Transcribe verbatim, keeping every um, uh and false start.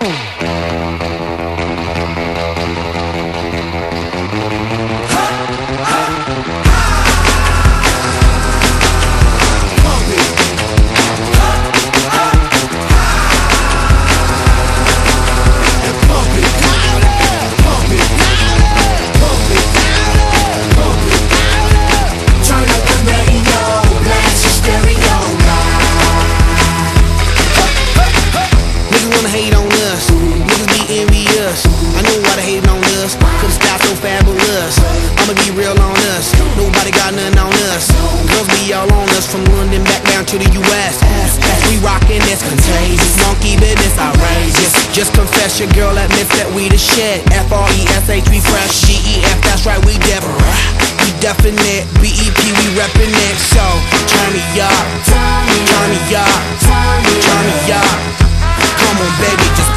I know why they hating on us, cause the style so fabulous. I'ma be real on us, nobody got nothing on us. Girls be all on us, from London back down to the U S We rockin' this contagious, monkey business outrageous. Just confess your girl admits that we the shit. F R E S H we fresh, G E F that's right we different. We definite, B E P we reppin' it. So turn me up, turn me up, turn me up. Come on baby, just